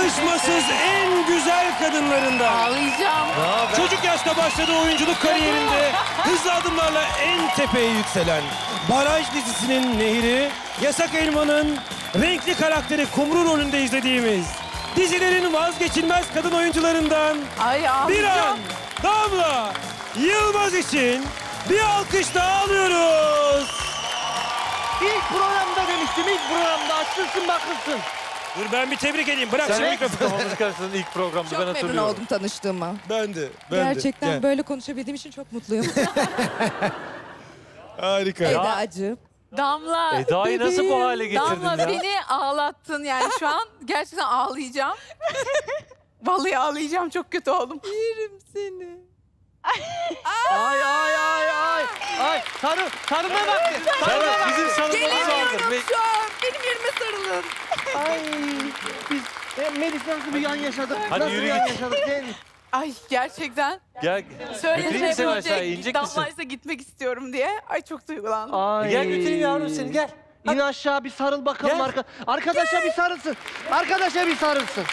tartışmasız en güzel kadınlarından. Ağlayacağım. Çocuk yaşta başladığı oyunculuk kariyerinde hızlı adımlarla en tepeye yükselen Baraj dizisinin Nehir'i, Yasak Elma'nın renkli karakteri Kumru rolünde izlediğimiz dizilerin vazgeçilmez kadın oyuncularından Ay ağlayacağım. Biran Damla Yılmaz için bir alkış daha alıyoruz. İlk programda demiştim, ilk programda açılsın bakılsın. Dur ben bir tebrik edeyim. Bırak şimdi mikrofonu. Kafamız karşısında ilk programda Çok ben memnun hatırlıyorum. oldum tanıştığıma. Ben de. Gerçekten Gel. böyle konuşabildiğim için çok mutluyum. Harika. Eda'cığım. Damla. Eda'yı nasıl bu hale getirdin Damla ya? beni ağlattın yani şu an gerçekten ağlayacağım. Vallahi ağlayacağım, çok kötü oldum. Yerim seni. Ay ay ay ay. Ay sarılma bak. Evet, bizim sanatımız vardır. Şu an benim yerime sarılın. Ay biz Melis nasıl bir yan yaşadık? Hadi nasıl yürü bir yan git. yaşadık değil mi? Ay gerçekten Gel. Götüreyim mi seni aşağıya? İnecek misin? Damlaysa gitmek istiyorum diye. Ay çok duygulandım. Ay. Gel götüreyim yavrum seni, gel. İn aşağı bir sarıl bakalım. Gel. Arkadaşa bir sarılsın. Arkadaşa bir sarılsın.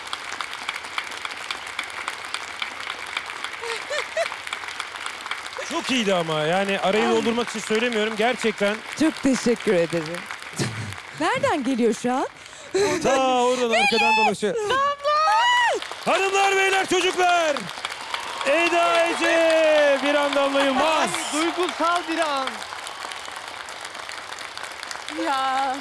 Çok iyiydi ama yani arayı doldurmak için söylemiyorum. Gerçekten Çok teşekkür ederim. Nereden geliyor şu an? ta oradan arkadan dolaşıyor. Hanımlar, beyler, çocuklar. Eda Ece, Biran Damla Yılmaz. Duygusal bir an. Ya.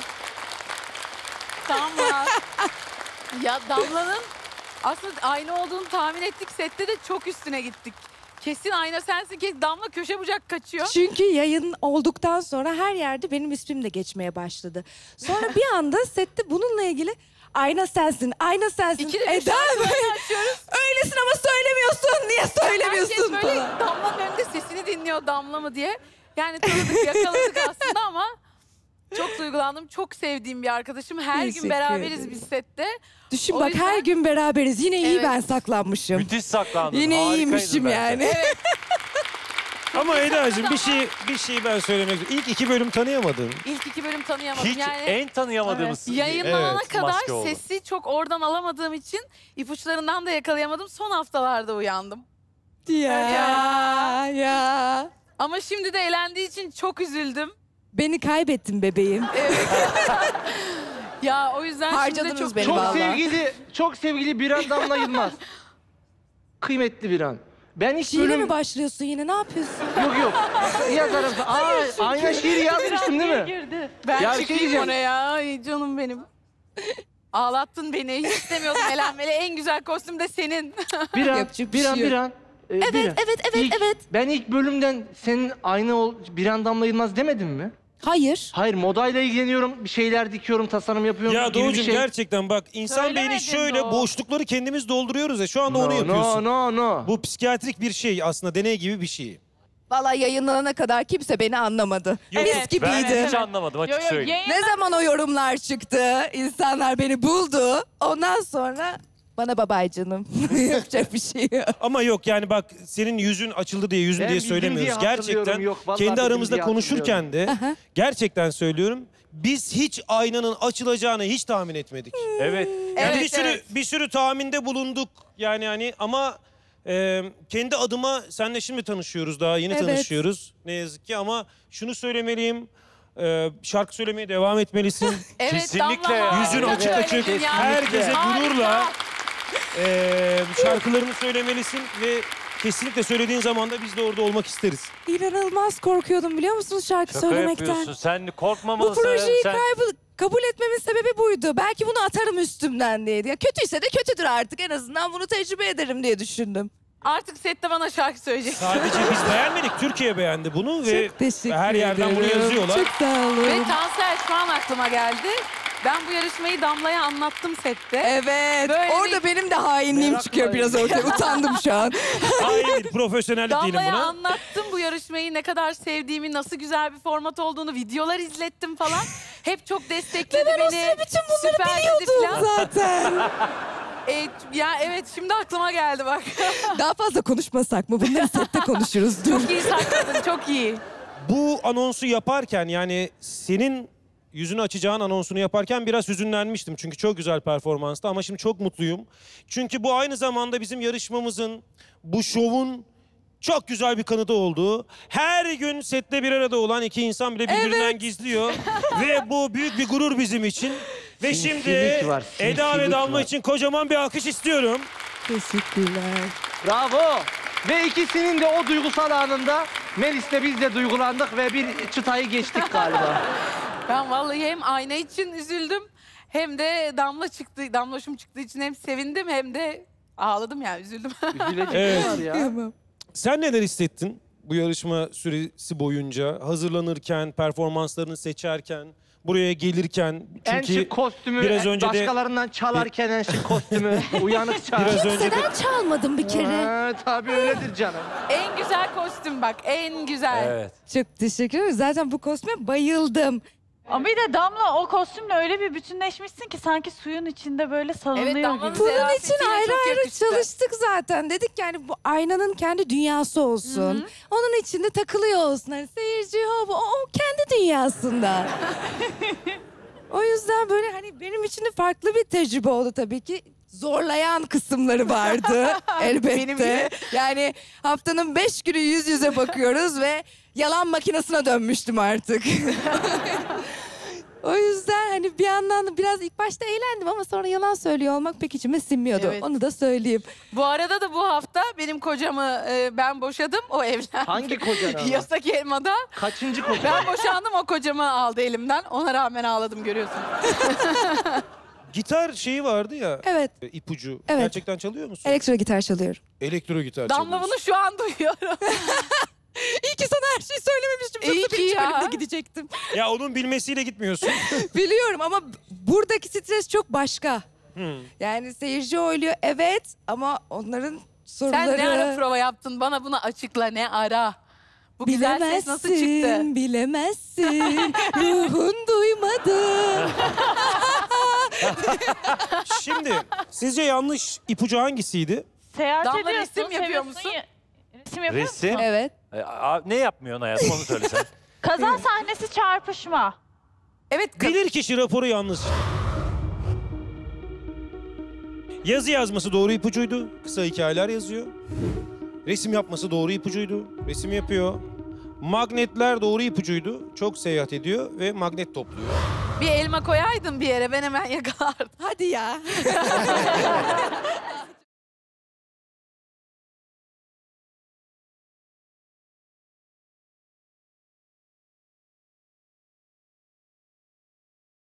Damla. Ya Damla'nın aslında ayna olduğunu tahmin ettik. Sette de çok üstüne gittik. Kesin ayna sensin ki Damla köşe bucak kaçıyor. Çünkü yayın olduktan sonra her yerde benim ismim de geçmeye başladı. Sonra bir anda sette bununla ilgili ayna sensin, ayna sensin. İkide bir Eda şarkı böyle açıyoruz. öylesin ama söylemiyorsun. Niye söylemiyorsun Herkes böyle falan. Damla'nın önünde sesini dinliyor Damla mı diye. Yani tanıdık, yakaladık aslında ama çok duygulandım. Çok sevdiğim bir arkadaşım. Her Teşekkür gün beraberiz ederim. biz sette. Düşün O bak yüzden- her gün beraberiz. Yine iyi Evet. ben saklanmışım. Müthiş saklandın. Yine harikaydın iyiymişim bence. yani. Ama Eda'cığım bir şey ben söylemek istiyorum. İlk 2 bölüm tanıyamadım. İlk 2 bölüm tanıyamadım. Hiç yani en tanıyamadığımız yayınlanana Evet, kadar maske oldu. sesi çok oradan alamadığım için ipuçlarından da yakalayamadım. Son haftalarda uyandım. Ya. Ama şimdi de elendiği için çok üzüldüm. Beni kaybettin bebeğim. Ya o yüzden şimdi Harcadınız çok beni Çok vallahi. çok sevgili Biran Damla Yılmaz. Kıymetli Biran. Ben ilk Şiire bölüm... mi başlıyorsun yine? Ne yapıyorsun? Yok. Yazarım. Aynen şiir yazmıştım değil mi? girdi. Ben Ya bir şey çıkayım diyeceğim. oraya. Ay canım benim. Ağlattın beni. Hiç istemiyordum elenmeli. En güzel kostüm de senin. Biran, Yapacak bir şey yok. Biran. Evet. Ben ilk bölümden senin aynı Biran Damla Yılmaz demedim mi? Hayır. Hayır, modayla ilgileniyorum, bir şeyler dikiyorum, tasarım yapıyorum Ya gibi bir Doğucuğum şey. gerçekten bak insan Söylemedin beyni şöyle Doğu. boşlukları kendimiz dolduruyoruz ya şu anda onu yapıyorsun. No. Bu psikiyatrik bir şey aslında, deney gibi bir şey. Vallahi yayınlanana kadar kimse beni anlamadı. Yok. Mis Evet, gibiydi. Ben hiç anlamadım açık söyleyeyim. Ne zaman o yorumlar çıktı, insanlar beni buldu. Ondan sonra bana babay canım. Yapacak bir şey yok. Ama yok yani bak senin yüzün açıldı diye yüzün Ben diye bildim söylemiyoruz. diye hatırlıyorum, Gerçekten yok, vallahi kendi bildim aramızda diye konuşurken de gerçekten söylüyorum. Biz hiç aynanın açılacağını hiç tahmin etmedik. Evet. Yani Evet, bir sürü tahminde bulunduk yani hani ama kendi adıma senle şimdi tanışıyoruz, daha yeni Evet. tanışıyoruz ne yazık ki, ama şunu söylemeliyim. Şarkı söylemeye devam etmelisin. Evet, Kesinlikle Damla, ya. Yüzün harika açık açık, söyledin ya. herkese gururla Harika. şarkılarını söylemelisin ve kesinlikle söylediğin zaman da biz de orada olmak isteriz. İnanılmaz korkuyordum biliyor musunuz şarkı Şaka söylemekten. yapıyorsun. Sen Bu korkmamalısın. projeyi Sen... kabul etmemin sebebi buydu. Belki bunu atarım üstümden diye. Ya kötüyse de kötüdür artık. En azından bunu tecrübe ederim diye düşündüm. Artık sette bana şarkı söyleyeceksin. Sadece biz beğenmedik, Türkiye beğendi bunu ve Çok teşekkür her yerden bunu ederim. yazıyorlar. Çok sağ olun. Ve Tansel şu an aklıma geldi. Ben bu yarışmayı Damla'ya anlattım sette. Evet. Böyle Orada benim de hainliğim Merakla çıkıyor biraz ortaya. Utandım şu an. Hayır, profesyonellik değilim Damla'ya buna. anlattım bu yarışmayı, ne kadar sevdiğimi, nasıl güzel bir format olduğunu, videolar izlettim falan. Hep çok destekledi Ben o beni. sıra bütün bunları Süper dedi biliyordum falan. zaten. Ya evet, şimdi aklıma geldi bak. Daha fazla konuşmasak mı? Bunları sette konuşuruz. Dur. Çok iyi sakladın, çok iyi. Bu anonsu yaparken yani senin yüzünü açacağın anonsunu yaparken biraz hüzünlenmiştim. Çünkü çok güzel performanstı ama şimdi çok mutluyum. Çünkü bu aynı zamanda bizim yarışmamızın, bu şovun çok güzel bir kanıtı oldu. Her gün sette bir arada olan iki insan bile birbirinden gizliyor. Ve bu büyük bir gurur bizim için. Ve şimdi Sinsilik var, Eda ve sinsilik Damla var. için kocaman bir alkış istiyorum. Teşekkürler. Bravo. Ve ikisinin de o duygusal anında Melis'le biz de duygulandık ve bir çıtayı geçtik galiba. Ben vallahi hem ayna için üzüldüm hem de Damloşum çıktığı için hem sevindim hem de ağladım yani üzüldüm. Üzülecek Evet. var ya. Tamam. Sen neler hissettin bu yarışma süresi boyunca? Hazırlanırken, performanslarını seçerken, buraya gelirken. En Çünkü şık kostümü, biraz önce de- başkalarından çalarken en şık kostümü, uyanık çağır. biraz önce de Kimseden çalmadım bir kere. Tabii öyledir canım. En güzel kostüm bak en güzel. Evet. Çok teşekkür ederim. Zaten bu kostüme bayıldım. Ama bir de Damla o kostümle öyle bir bütünleşmişsin ki sanki suyun içinde böyle salınıyor Evet, Damla'nın gibi. Bunun Zerafetiyle için ayrı çok ayrı yakıştı. çalıştık zaten. Dedik yani bu aynanın kendi dünyası olsun. Onun içinde takılıyor olsun. Hani seyirci o kendi dünyasında. O yüzden böyle hani benim için de farklı bir tecrübe oldu tabii ki. Zorlayan kısımları vardı elbette. Benim gibi. Yani haftanın 5 günü yüz yüze bakıyoruz ve yalan makinesine dönmüştüm artık. O yüzden hani bir yandan da biraz ilk başta eğlendim ama sonra yalan söylüyor olmak pek içime sinmiyordu. Evet. Onu da söyleyeyim. Bu arada da bu hafta benim kocamı ben boşadım o evlendi. Hangi kocan ama? Yasak elmada. Kaçıncı kocan? Ben boşandım o kocamı aldı elimden. Ona rağmen ağladım görüyorsun. gitar şeyi vardı ya. Evet. İpucu. Evet. Gerçekten çalıyor musun? Elektro gitar çalıyorum. Elektro gitar Damla çalıyorsun. bunu şu an duyuyorum. İyi ki sana her şeyi söylememiştim. İyi Yoksa ki birinci ya. bölümde gidecektim. Ya onun bilmesiyle gitmiyorsun. Biliyorum ama buradaki stres çok başka. Yani seyirci oyluyor evet ama onların soruları... Sen ne ara prova yaptın? Bana bunu açıkla ne ara? Bu güzel ses nasıl çıktı? Bilemezsin. Ruhun duymadı. Şimdi sizce yanlış ipucu hangisiydi? Seyahat Damla ediyorsun, resim yapıyor seviyorsun musun? Resim yapıyor Resim? musun? Evet. Ne yapmıyorsun hayatım onu söylesen. Kaza sahnesi çarpışma. Evet. Bilir kişi raporu yanlış. Yazı yazması doğru ipucuydu. Kısa hikayeler yazıyor. Resim yapması doğru ipucuydu. Resim yapıyor. Magnetler doğru ipucuydu. Çok seyahat ediyor ve magnet topluyor. Bir elma koyaydın bir yere ben hemen yakalardım. Hadi ya.